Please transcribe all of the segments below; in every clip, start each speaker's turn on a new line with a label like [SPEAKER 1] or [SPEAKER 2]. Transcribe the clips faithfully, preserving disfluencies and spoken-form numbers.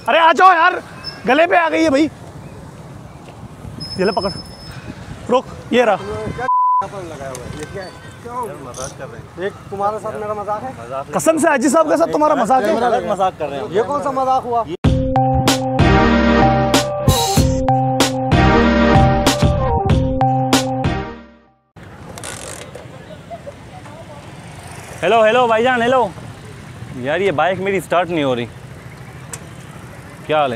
[SPEAKER 1] अरे आ जाओ यार, गले पे आ गई है भाई। ये ले पकड़, रोक, ये रहा।
[SPEAKER 2] लगाया हुआ है, ये क्या है? क्यों मजाक कर रहे हैं? एक तुम्हारे साथ मेरा मजाक है?
[SPEAKER 1] कसम से हाजी साहब के साथ तुम्हारा मजाक है?
[SPEAKER 2] मजाक कर रहे हैं। ये कौन सा मजाक हुआ?
[SPEAKER 3] हेलो हेलो भाईजान, हेलो यार, ये बाइक मेरी स्टार्ट नहीं हो रही, क्या हाल है?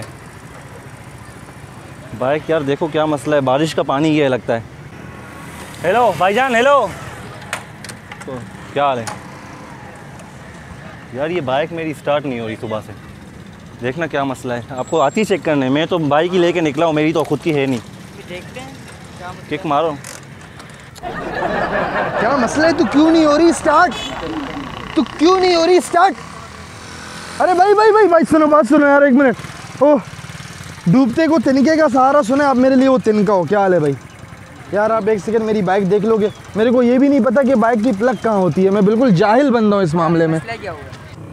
[SPEAKER 3] बाइक यार देखो क्या मसला है, बारिश का पानी ये लगता है। हेलो भाईजान, हेलो, तो क्या हाल है यार? ये बाइक मेरी स्टार्ट नहीं हो रही सुबह से, देखना क्या मसला है। आपको आती चेक करने, मैं तो बाइक ही लेके निकला हूँ, मेरी तो खुद की है नहीं।
[SPEAKER 4] देखते हैं क्या
[SPEAKER 3] किक मारो।
[SPEAKER 2] क्या मसला है? तू क्यों नहीं हो रही स्टार्ट? तू क्यों नहीं हो रही स्टार्ट?
[SPEAKER 1] अरे भाई भाई भाई भाई सुनो, बात सुनो यार, एक मिनट। ओह, डूबते को तिनके का सहारा सुने आप मेरे लिए, वो तिनका हो। क्या हाल है भाई? यार आप एक सेकंड मेरी बाइक देख लोगे? मेरे को ये भी नहीं पता कि बाइक की प्लग कहाँ होती है, मैं बिल्कुल जाहिल बंदा हूँ इस मामले में।
[SPEAKER 4] क्या हुआ?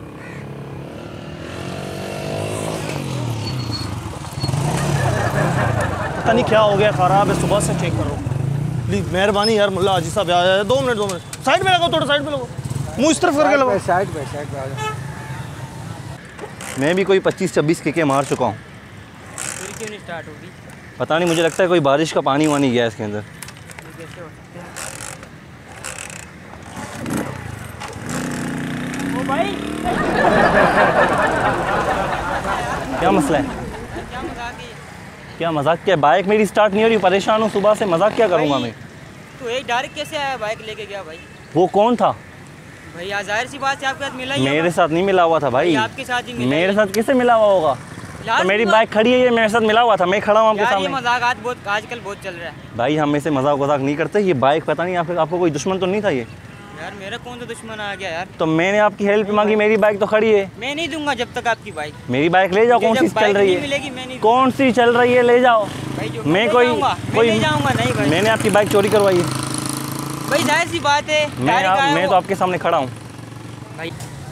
[SPEAKER 1] पता नहीं क्या हो गया, खराब है, सुबह से चेक करो प्लीज, मेहरबानी यार। मुल्ला हाजी साहब आ जाए, दो मिनट दो मिनट साइड में लगाओ, थोड़ा साइड में लगाओ, मुँह इस तरफ करके लगाओ।
[SPEAKER 2] साइड पे साइड पे आ जाओ।
[SPEAKER 3] मैं भी कोई पच्चीस छब्बीस किकें मार चुका हूँ,
[SPEAKER 4] फिर क्यों नहीं स्टार्ट होगी?
[SPEAKER 3] पता नहीं, मुझे लगता है कोई बारिश का पानी वानी गया इसके अंदर।
[SPEAKER 4] कैसे हो सकते हैं? ओ भाई,
[SPEAKER 3] क्या मसला है?
[SPEAKER 4] क्या मजाक है?
[SPEAKER 3] क्या मजाक? क्या बाइक मेरी स्टार्ट नहीं हो रही, परेशान हूँ सुबह से, मजाक क्या करूँगा मैं?
[SPEAKER 4] तू एक डायरेक्ट कैसे आया, बाइक लेके गया भाई?
[SPEAKER 3] वो कौन था?
[SPEAKER 4] भाई आज जाहिर सी बात है आपके साथ मिला ही
[SPEAKER 3] मेरे
[SPEAKER 4] होगा।
[SPEAKER 3] साथ नहीं मिला हुआ था भाई।
[SPEAKER 4] आपके साथ ही मिला
[SPEAKER 3] मेरे
[SPEAKER 4] ही।
[SPEAKER 3] साथ किससे मिला हुआ होगा?
[SPEAKER 4] यार
[SPEAKER 3] तो मेरी
[SPEAKER 4] तू-
[SPEAKER 3] बाइक खड़ी है, ये मेरे साथ मिला हुआ था, मैं खड़ा हूँ आपके
[SPEAKER 4] यार ये
[SPEAKER 3] सामने।
[SPEAKER 4] मजाक आज बहुत आजकल बहुत चल रहा है
[SPEAKER 3] भाई हम ऐसे मजाक वजाक नहीं करते, ये बाइक पता नहीं आपको आपको कोई दुश्मन तो नहीं था ये?
[SPEAKER 4] यार। मेरा कौन सा दुश्मन आ गया यार?
[SPEAKER 3] तो मैंने आपकी हेल्प मांगी, मेरी बाइक तो खड़ी है।
[SPEAKER 4] मैं नहीं दूंगा जब तक आपकी बाइक।
[SPEAKER 3] मेरी बाइक ले जाओ, कौन सी
[SPEAKER 4] जब
[SPEAKER 3] चल
[SPEAKER 4] बाइक
[SPEAKER 3] रही
[SPEAKER 4] नहीं
[SPEAKER 3] है?
[SPEAKER 4] मिलेगी मैं नहीं
[SPEAKER 3] कौन सी चल रही है, ले जाओ।
[SPEAKER 4] भाई जो
[SPEAKER 3] मैं
[SPEAKER 4] ले
[SPEAKER 3] कोई
[SPEAKER 4] जाऊंगा, मैं
[SPEAKER 3] कोई
[SPEAKER 4] ले जाऊंगा नहीं भाई।
[SPEAKER 3] मैंने आपकी बाइक चोरी करवाई है?
[SPEAKER 4] भाई जाहिर सी बात है,
[SPEAKER 3] मैं
[SPEAKER 4] डायरेक्ट
[SPEAKER 3] आप,
[SPEAKER 4] आया
[SPEAKER 3] मैं
[SPEAKER 4] वो।
[SPEAKER 3] तो आपके सामने खड़ा हूँ।
[SPEAKER 4] भाई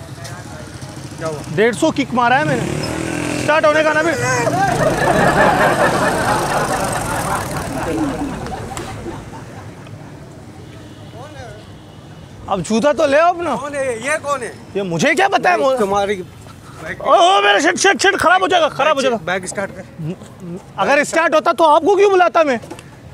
[SPEAKER 1] डेढ़ सौ किक मारा है मैंने, स्टार्ट होने का ना भी। अब जूता तो ले आओ अपना।
[SPEAKER 2] कौन है ये? कौन है
[SPEAKER 1] ये मुझे क्या पता है?
[SPEAKER 2] तुम्हारी?
[SPEAKER 1] ओ, ओ मेरा शर्ट शर्ट शर्ट खराब हो जाएगा, खराब हो जाएगा।
[SPEAKER 2] बैग स्टार्ट कर।
[SPEAKER 1] अगर स्टार्ट होता तो आपको क्यों बुलाता मैं?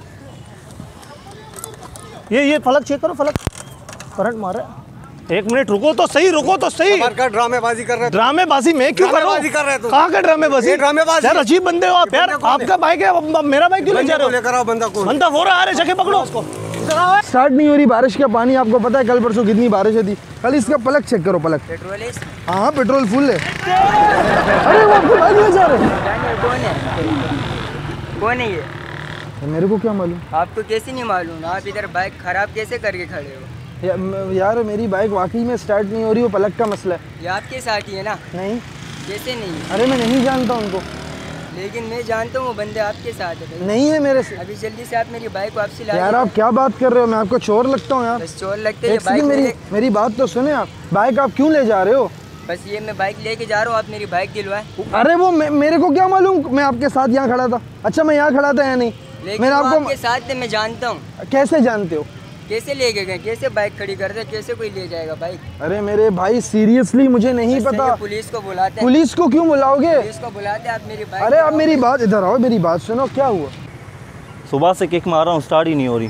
[SPEAKER 1] ये ये फलक चेक करो, फलक करंट मार रहा है। एक मिनट रुको तो सही, रुको तो सही।
[SPEAKER 2] हमारे का ड्रामेबाजी कर रहे हो?
[SPEAKER 1] ड्रामेबाजी मैं क्यों कर रहा
[SPEAKER 2] ड्रामेबाजी कर रहे
[SPEAKER 1] हूँ?
[SPEAKER 2] हो?
[SPEAKER 1] कहाँ का ड्रामेबाजी?
[SPEAKER 2] ये ड्रामेबाजी।
[SPEAKER 1] यार अजीब बंदे हो आप यार।
[SPEAKER 2] बंदा कौन है?
[SPEAKER 1] आपका बाइक है, अब मेरा बाइक क्यों ले जा रहे हो?
[SPEAKER 2] लेकर आओ बंदा को।
[SPEAKER 1] बंदा हो रहा है, जगह पकड़ो उसको। स्टार्ट नहीं हो रही, बारिश का पानी। आपको पता है कल परसों कितनी बारिश थी? कल इसका पलक चेक करो, पलक।
[SPEAKER 4] पेट्रोल है इसमें?
[SPEAKER 1] हाँ पेट्रोल फुल है। अरे वो आपको बाइक ले जा रहे हैं?
[SPEAKER 4] जानिए कौन है? कौन है ये?
[SPEAKER 1] मेरे को क्या मालूम?
[SPEAKER 4] आपको कैसे नहीं मालूम? आप इधर बाइक खराब कैसे करके खड़े हो?
[SPEAKER 1] या, म- यार मेरी बाइक वाकई में स्टार्ट नहीं हो रही, वो पलक का मसला है।
[SPEAKER 4] ये आपके साथ ही है ना?
[SPEAKER 1] नहीं,
[SPEAKER 4] कैसे नहीं?
[SPEAKER 1] अरे मैं नहीं जानता उनको।
[SPEAKER 4] लेकिन मैं जानता हूँ वो बंदे आपके साथ है भाई।
[SPEAKER 1] नहीं है मेरे से।
[SPEAKER 4] अभी जल्दी से आप मेरी बाइक वापसी ला
[SPEAKER 1] यार
[SPEAKER 4] दीजिए।
[SPEAKER 1] आप क्या बात कर रहे हो? मैं आपको चोर लगता हूँ यार?
[SPEAKER 4] बस चोर लगते हैं
[SPEAKER 1] एक
[SPEAKER 4] ये बाइक
[SPEAKER 1] सेकंड, मेरी
[SPEAKER 4] मेरे-
[SPEAKER 1] मेरी बात तो सुने आप। बाइक आप क्यों ले जा रहे हो?
[SPEAKER 4] बस ये मैं बाइक लेके जा रहा हूँ, आप मेरी बाइक दिलवाए।
[SPEAKER 1] अरे वो मे, मेरे को क्या मालूम, मैं आपके साथ यहाँ खड़ा था। अच्छा मैं यहाँ खड़ा था या नहीं?
[SPEAKER 4] लेकिन
[SPEAKER 1] मैंने
[SPEAKER 4] वो
[SPEAKER 1] आपको
[SPEAKER 4] आपके साथ थे, मैं जानता हूँ।
[SPEAKER 1] कैसे जानते हो?
[SPEAKER 4] कैसे लेके गए? कैसे बाइक खड़ी करते? कैसे कोई ले जाएगा बाइक?
[SPEAKER 1] अरे मेरे भाई सीरियसली मुझे नहीं
[SPEAKER 4] बस
[SPEAKER 1] पता।
[SPEAKER 4] ये पुलिस को बुलाते हैं।
[SPEAKER 1] पुलिस को क्यों बुलाओगे?
[SPEAKER 4] पुलिस को बुलाते हैं, आप मेरी बाइक
[SPEAKER 1] अरे आप
[SPEAKER 4] दिलाओ।
[SPEAKER 1] मेरी बात, इधर आओ, मेरी बात सुनो। क्या हुआ?
[SPEAKER 3] सुबह से किक मार रहा हूँ, स्टार्ट ही नहीं हो रही।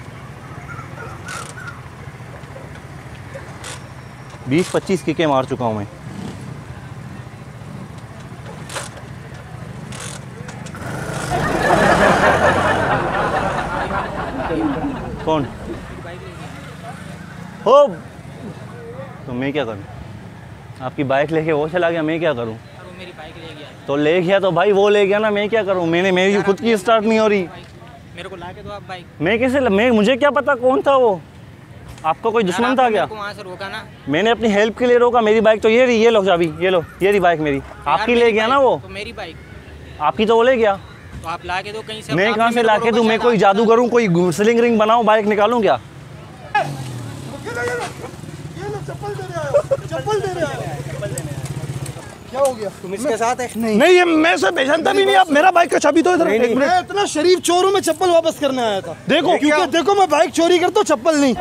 [SPEAKER 3] बीस पच्चीस किकें मार चुका हूँ मैं। कौन हो? तो मैं क्या करूं? आपकी बाइक लेके वो चला गया, मैं क्या करूं?
[SPEAKER 4] वो मेरी बाइक ले गया।
[SPEAKER 3] तो ले गया तो भाई वो ले गया ना, मैं क्या करूं? मैंने मेरी खुद की स्टार्ट नहीं हो रही।
[SPEAKER 4] मेरे को ला के दो आप बाइक।
[SPEAKER 3] मैं कैसे मैं मुझे क्या पता कौन था वो? आपका कोई दुश्मन था क्या?
[SPEAKER 4] वहाँ से रोका ना।
[SPEAKER 3] मैंने अपनी हेल्प के लिए रोका। मेरी बाइक तो ये रही, ये लो चाबी, ये लो, ये रही बाइक मेरी। आपकी ले गया ना वो?
[SPEAKER 4] तो मेरी बाइक
[SPEAKER 3] आपकी तो वो ले गया।
[SPEAKER 4] तो आप ला के दो कहीं से।
[SPEAKER 3] मैं कहाँ से ला के दूँ? मैं कोई जादू करूँ, कोई स्लिंग रिंग बनाऊँ, बाइक निकालूँ क्या?
[SPEAKER 1] क्या हो गया?
[SPEAKER 2] तुम इसके साथ है?
[SPEAKER 1] नहीं
[SPEAKER 5] नहीं ये मैं से पहचानता भी नहीं। आप मेरा बाइक का चाबी तो इधर। एक मिनट,
[SPEAKER 1] मैं इतना शरीफ चोर हूं, मैं चप्पल वापस करने आया था।
[SPEAKER 5] देखो
[SPEAKER 1] क्योंकि देखो मैं बाइक चोरी करता हूँ, चप्पल नहीं।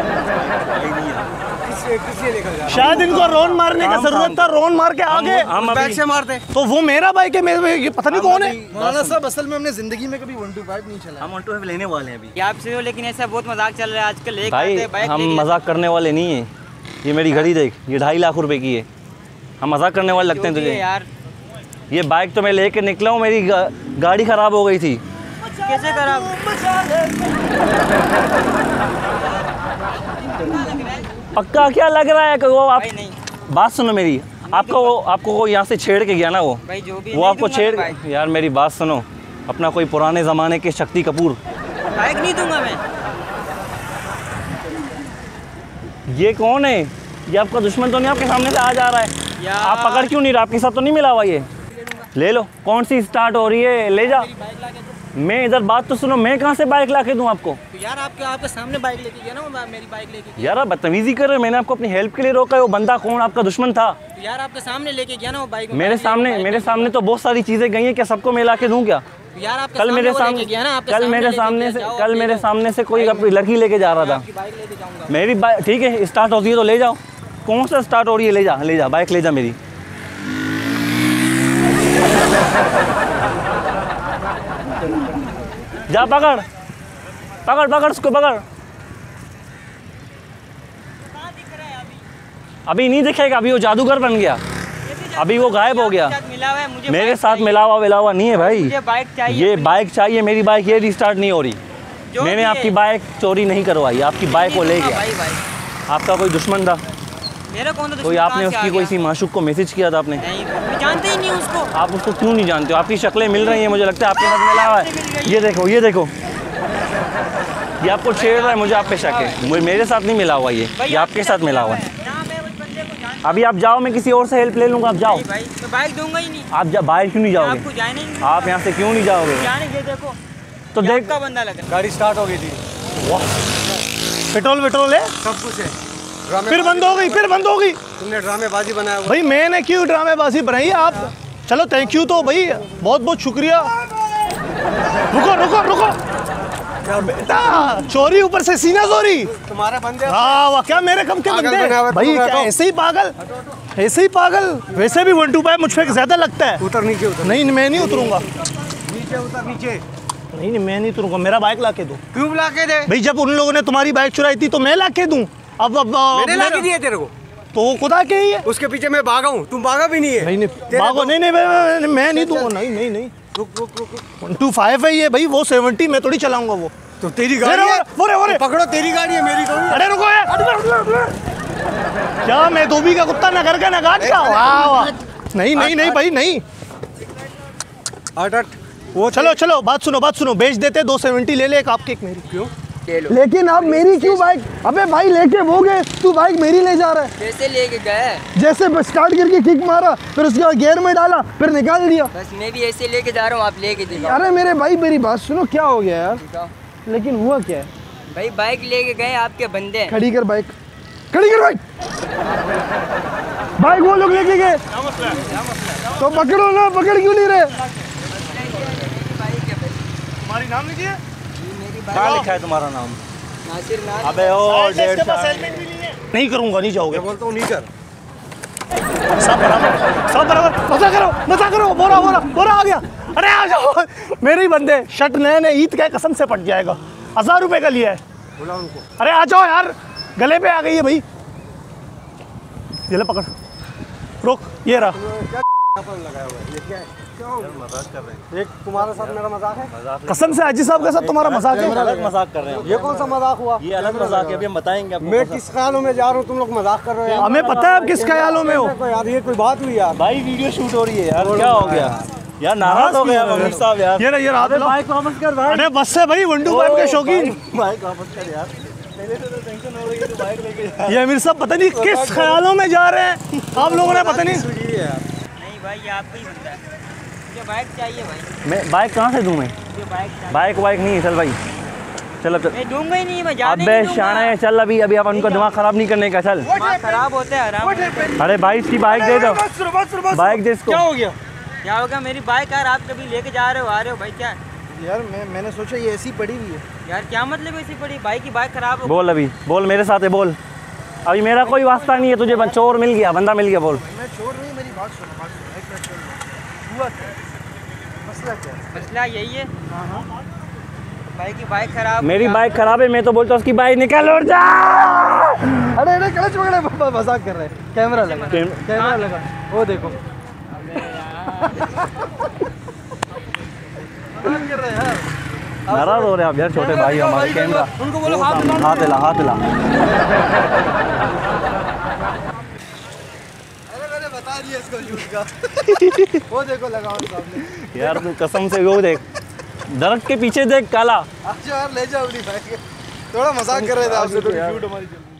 [SPEAKER 2] किससे किससे लेकर जा?
[SPEAKER 5] शायद इनको रोन मारने का जरूरत था, रोन मार के आगे
[SPEAKER 3] हम
[SPEAKER 2] बैग
[SPEAKER 3] अभी
[SPEAKER 2] से मारते।
[SPEAKER 5] तो वो मेरा बाइक है, मेरे ये पता नहीं कौन है।
[SPEAKER 1] मौलाना साहब असल में हमने जिंदगी में कभी वन टू फाइव नहीं चलाया।
[SPEAKER 3] हम वन टू फाइव लेने वाले हैं अभी।
[SPEAKER 4] ये आपसे हो, लेकिन ऐसा बहुत मजाक चल रहा है आजकल। एक
[SPEAKER 3] भाई
[SPEAKER 4] आते बाइक
[SPEAKER 3] हम
[SPEAKER 4] लेके-
[SPEAKER 3] मजाक करने वाले नहीं है। ये मेरी घड़ी देख, ये ढाई लाख रुपए की है। हम मजाक करने वाले लगते हैं
[SPEAKER 4] जो भी है
[SPEAKER 3] तुझे?
[SPEAKER 4] यार,
[SPEAKER 3] ये बाइक तो मैं लेके निकला हूँ, मेरी गा, गाड़ी खराब हो गई थी।
[SPEAKER 4] कैसे खराब?
[SPEAKER 3] पक्का क्या लग रहा है कि वो आप
[SPEAKER 4] भाई नहीं
[SPEAKER 3] बात सुनो मेरी। आपको वो आपको वो यहाँ से छेड़ के गया ना वो
[SPEAKER 4] भाई, जो भी
[SPEAKER 3] वो
[SPEAKER 4] नहीं
[SPEAKER 3] आपको
[SPEAKER 4] दूंगा
[SPEAKER 3] छेड़
[SPEAKER 4] मैं बाइक।
[SPEAKER 3] यार मेरी बात सुनो। अपना कोई पुराने ज़माने के शक्ति कपूर,
[SPEAKER 4] बाइक नहीं दूंगा मैं।
[SPEAKER 3] ये कौन है? ये आपका दुश्मन तो नहीं आपके सामने से आ जा रहा है?
[SPEAKER 4] यार।
[SPEAKER 3] आप पकड़ क्यों नहीं रहा? आपके साथ तो नहीं मिला हुआ ये? ले लो। कौन सी स्टार्ट हो रही है? ले जा। मैं इधर बात तो सुनो, मैं कहाँ से बाइक ला के दूँ आपको?
[SPEAKER 4] तो यार आपके आपके सामने बाइक लेके गया ना, वो मेरी बाइक लेके गया।
[SPEAKER 3] यार आप बदतमीजी कर रहे हो। मैंने आपको अपनी हेल्प के लिए रोका है। वो बंदा कौन? आपका दुश्मन था?
[SPEAKER 4] तो यार आपके सामने लेके गया ना वो बाइक।
[SPEAKER 3] मेरे सामने मेरे सामने तो बहुत सारी चीज़ें गई हैं। क्या सबको मैं ला के दूँ क्या?
[SPEAKER 4] तो यार आपके
[SPEAKER 3] कल मेरे
[SPEAKER 4] वो
[SPEAKER 3] सामने
[SPEAKER 4] लेके गया ना, आपके
[SPEAKER 3] कल मेरे
[SPEAKER 4] लेके
[SPEAKER 3] सामने
[SPEAKER 4] गया,
[SPEAKER 3] से
[SPEAKER 4] जाओ,
[SPEAKER 3] कल
[SPEAKER 4] ले
[SPEAKER 3] मेरे
[SPEAKER 4] लो।
[SPEAKER 3] सामने से कोई अपनी लड़की लेके जा रहा था।
[SPEAKER 4] आपकी बाइक लेके जाऊंगा।
[SPEAKER 3] मेरी बाइक ठीक है, स्टार्ट होती है तो ले जाओ। कौन सा स्टार्ट हो रही है? ले जा ले जा बाइक ले जा मेरी। जा पकड़ पकड़ पकड़ उसको पकड़। अभी नहीं दिखेगा, अभी वो जादूगर बन गया, अभी वो गायब हो गया।
[SPEAKER 4] साथ मिला हुआ है, मुझे
[SPEAKER 3] मेरे
[SPEAKER 4] बाइक
[SPEAKER 3] साथ
[SPEAKER 4] चाहिए।
[SPEAKER 3] मिला हुआ मिला हुआ नहीं है भाई।
[SPEAKER 4] मुझे बाइक चाहिए।
[SPEAKER 3] ये बाइक चाहिए, मेरी बाइक ये रिस्टार्ट नहीं हो रही।
[SPEAKER 4] जो
[SPEAKER 3] मैंने
[SPEAKER 4] भी
[SPEAKER 3] आपकी
[SPEAKER 4] है।
[SPEAKER 3] बाइक चोरी नहीं करवाई, आपकी बाइक को ले
[SPEAKER 4] हाँ,
[SPEAKER 3] गया।
[SPEAKER 4] भाई भाई
[SPEAKER 3] आपका कोई दुश्मन था?
[SPEAKER 4] मेरा कौन था?
[SPEAKER 3] कोई आपने उसकी कोई सी माशूक को मैसेज किया था आपने?
[SPEAKER 4] नहीं, मैं जानते ही नहीं उसको।
[SPEAKER 3] आप उसको क्यों नहीं जानते हो? आपकी शक्लें मिल रही हैं, मुझे लगता है आपके साथ मिला हुआ है। ये देखो ये देखो, ये आपको छेड़ रहा है, मुझे आप पे शक है। मुझे मेरे साथ नहीं मिला हुआ ये ये आपके साथ मिला हुआ है।
[SPEAKER 4] ना मैं उस बंदे को जानता
[SPEAKER 3] अभी आप जाओ, मैं किसी और से हेल्प ले लूँगा। आप जाओ।
[SPEAKER 4] नहीं भाई, मैं बाइक दूंगा ही नहीं।
[SPEAKER 3] आप जा बाहर क्यों नहीं जाओगे?
[SPEAKER 4] आपको जाने ही नहीं।
[SPEAKER 3] आप यहाँ से क्यों नहीं जाओगे?
[SPEAKER 4] जाने दे, देखो
[SPEAKER 3] तो
[SPEAKER 4] ये
[SPEAKER 3] देख
[SPEAKER 4] आपका बंदा लग रहा
[SPEAKER 2] गाड़ी स्टार्ट हो गई थी,
[SPEAKER 5] पेट्रोल पेट्रोल है,
[SPEAKER 2] सब कुछ है।
[SPEAKER 5] फिर बंद हो गई, फिर बंद हो गई।
[SPEAKER 2] तुमने ड्रामेबाजी बनाया हुआ।
[SPEAKER 5] भाई मैंने क्यों ड्रामेबाजी बनाई? आप चलो थैंक यू तो भाई, बहुत बहुत शुक्रिया। रुको रुको रुको बेटा, चोरी ऊपर से सीना चोरी।
[SPEAKER 2] तुम्हारे बंदे
[SPEAKER 5] हाँ वाह, क्या मेरे कम के
[SPEAKER 2] पागल
[SPEAKER 5] बंदे
[SPEAKER 2] बना हुआ है,
[SPEAKER 5] भाई,
[SPEAKER 2] तुम
[SPEAKER 5] क्या
[SPEAKER 2] बैठो।
[SPEAKER 5] ऐसे ही पागल, ऐसे ही पागल। वैसे भी वन टू फाइव मुझ पे ज्यादा लगता है।
[SPEAKER 2] उतर नीचे, उतर
[SPEAKER 5] नहीं मैं नहीं उतरूंगा,
[SPEAKER 2] नीचे, उतर नीचे।
[SPEAKER 5] नहीं नहीं मैं नहीं उतरूंगा। मेरा बाइक ला के दो
[SPEAKER 2] क्यों बुला के दे?
[SPEAKER 5] भाई। जब उन लोगों ने तुम्हारी बाइक चुराई थी तो मैं ला के दूं। अब अब
[SPEAKER 2] मैंने ला के
[SPEAKER 5] मेरा-
[SPEAKER 2] दिए तेरे को।
[SPEAKER 5] तो वो खुदा के ही है।
[SPEAKER 2] उसके पीछे मैं भागा हूँ, तुम भागा भी नहीं है।
[SPEAKER 5] नहीं नहीं
[SPEAKER 2] तेरे
[SPEAKER 5] भागो,
[SPEAKER 2] को-
[SPEAKER 5] नहीं नहीं मैं- मैं मैं नहीं दूंगा। नहीं नहीं नहीं
[SPEAKER 2] रुक रुक रुक रुक।
[SPEAKER 5] वन टू फाइव है ये भाई, वो सेवेंटी मैं थोड़ी चलाऊंगा वो।
[SPEAKER 2] तो तेरी गाड़ी है,
[SPEAKER 5] वो रे वो रे,
[SPEAKER 2] पकड़ो, तेरी गाड़ी है, मेरी थोड़ी है।
[SPEAKER 5] अरे रुको यार, क्या मैं धोबी का कुत्ता न घर का न घाट का? वाह वाह, नहीं नहीं नहीं भाई नहीं।
[SPEAKER 2] हट हट। वो
[SPEAKER 5] चलो चलो बात सुनो बात सुनो, बेच देते, दो सेवेंटी ले ले, एक आपकी एक मेरी। क्यों?
[SPEAKER 1] लेकिन आप मेरी क्यों बाइक? अबे भाई लेके वो गए, तू बाइक मेरी ले जा रहा है।
[SPEAKER 4] कैसे लेके गए?
[SPEAKER 1] जैसे स्टार्ट करके किक मारा, फिर उसके बाद गियर में डाला, फिर निकाल दिया।
[SPEAKER 4] बस मैं भी ऐसे लेके जा रहा हूँ, आप लेके दिखाओ।
[SPEAKER 1] अरे मेरे भाई मेरी बात सुनो, क्या हो गया यार?
[SPEAKER 4] दिखाओ।
[SPEAKER 1] लेकिन हुआ क्या है?
[SPEAKER 4] भाई बाइक लेके गए आपके बंदे।
[SPEAKER 1] खड़ी कर बाइक, खड़ी कर बाइक। बाइक वो लोग लेके गए तो पकड़ो ना, पकड़ क्यों नहीं रहे?
[SPEAKER 4] बाइक है भाई,
[SPEAKER 5] तुम्हारी नाम लिखिए।
[SPEAKER 4] मेरी
[SPEAKER 3] क्या
[SPEAKER 4] बाइक।
[SPEAKER 3] लिखा है तुम्हारा नाम?
[SPEAKER 4] नासिर नासिर।
[SPEAKER 3] अबे ओ डेढ़
[SPEAKER 5] नहीं करूंगा, नहीं जाओगे।
[SPEAKER 2] मैं बोलता हूँ नहीं कर।
[SPEAKER 5] सब बराबर, सब बराबर। मजा करो मजा करो। बोरा बोरा बोरा आ गया। अरे आ जाओ, मेरे ही बंदे। शर्ट नए नए ईद का कसम से पट जाएगा। हजार रुपए का लिया है।
[SPEAKER 2] बुला उनको।
[SPEAKER 5] अरे आ जाओ यार, गले पे आ गई है भाई। ये ले पकड़, रोक, ये रहा।
[SPEAKER 2] लगाया हुआ है, ये क्या है? क्यों मजाक कर रहे हैं? एक तुम्हारे साथ मेरा मजाक है?
[SPEAKER 5] कसम से हाजी साहब के साथ तुम्हारा मजाक है।
[SPEAKER 3] अलग मजाक कर रहे हैं।
[SPEAKER 2] ये कौन सा मजाक हुआ?
[SPEAKER 3] ये अलग मजाक है, अभी हम बताएंगे आपको।
[SPEAKER 2] मैं किस ख्यालों में जा रहा हूँ, तुम लोग मजाक कर रहे हो?
[SPEAKER 5] हमें पता है आप किस ख्यालों में हो।
[SPEAKER 2] यार यार ये कोई बात हुई यार?
[SPEAKER 3] भाई वीडियो शूट हो रही है यार, क्या हो गया यार? नाराज हो गया अमीर साहब यार।
[SPEAKER 5] ये ना, ये रात लो।
[SPEAKER 3] बाइक वापस कर भाई।
[SPEAKER 5] अरे बस से भाई, वन टू फाइव के शौकीन।
[SPEAKER 3] बाइक वापस कर यार, पहले से तो टेंशन हो रही है, तो बाइक लेके जा।
[SPEAKER 5] ये अमीर साहब पता नहीं किस ख्यालों में जा रहे हैं आप लोगों ने, पता नहीं।
[SPEAKER 4] नहीं भाई, ये आपका ही बंदा है। मुझे बाइक चाहिए भाई,
[SPEAKER 3] मैं बाइक कहाँ से दूँ मैं?
[SPEAKER 4] मुझे बाइक चाहिए।
[SPEAKER 3] बाइक वाइक नहीं है, चल भाई। चल अब चल।
[SPEAKER 4] मैं दूंगा ही नहीं, मैं जाने
[SPEAKER 3] अबे
[SPEAKER 4] नहीं दूंगा।
[SPEAKER 3] शाना है, चल अभी अभी आप उनको दिमाग खराब नहीं करने का, चल।
[SPEAKER 4] दिमाग खराब होते हैं आराम।
[SPEAKER 3] अरे भाई इसकी बाइक दे दो,
[SPEAKER 2] बस सुनो बस सुनो बस
[SPEAKER 3] बाइक दे इसको।
[SPEAKER 2] क्या हो गया
[SPEAKER 4] क्या होगा? मेरी बाइक यार, आप कभी लेके जा रहे हो, आ रहे हो भाई, क्या
[SPEAKER 1] यार मैं मैंने सोचा ये ऐसी पड़ी हुई है।
[SPEAKER 4] यार क्या मतलब ऐसी पड़ी बाइक की? बाइक खराब हो
[SPEAKER 3] बोल अभी, बोल मेरे साथ है, बोल। अभी मेरा कोई वास्ता नहीं है तुझे, बं- चोर मिल गया, बंदा मिल गया, बोल।
[SPEAKER 1] मैं चोर नहीं, मेरी बात सुनो बात सुनो एक मिनट सुनो। हुआ क्या? मसला क्या है?
[SPEAKER 4] मसला यही है। भाई की बाइक खराब।
[SPEAKER 3] मेरी बाइक खराब है, मैं तो बोलता हूँ उसकी बाइक निकाल और जा।
[SPEAKER 1] अरे अरे क्लच पकड़े, पापा मजाक कर रहे हैं। कैमरा लगा,
[SPEAKER 3] कैम-
[SPEAKER 1] कैमरा लगा, वो देखो। मजाक कर रहे हैं यार।
[SPEAKER 3] नाराज हो रहे हैं आप यार, छोटे भाई हमारे। कैमरा
[SPEAKER 2] उनको बोलो हाथ मिलाओ।
[SPEAKER 3] हाथ हिला, हाथ हिला।
[SPEAKER 1] अरे मैंने बता दिया इसको शूट का। वो देखो लगाओ सामने।
[SPEAKER 3] यार तू कसम से वो देख, दरख्त के पीछे देख काला।
[SPEAKER 1] आज यार ले जाओ अपनी बाइक। थोड़ा मजाक कर रहे थे आपसे, थोड़ी शूट हमारी चल रही है।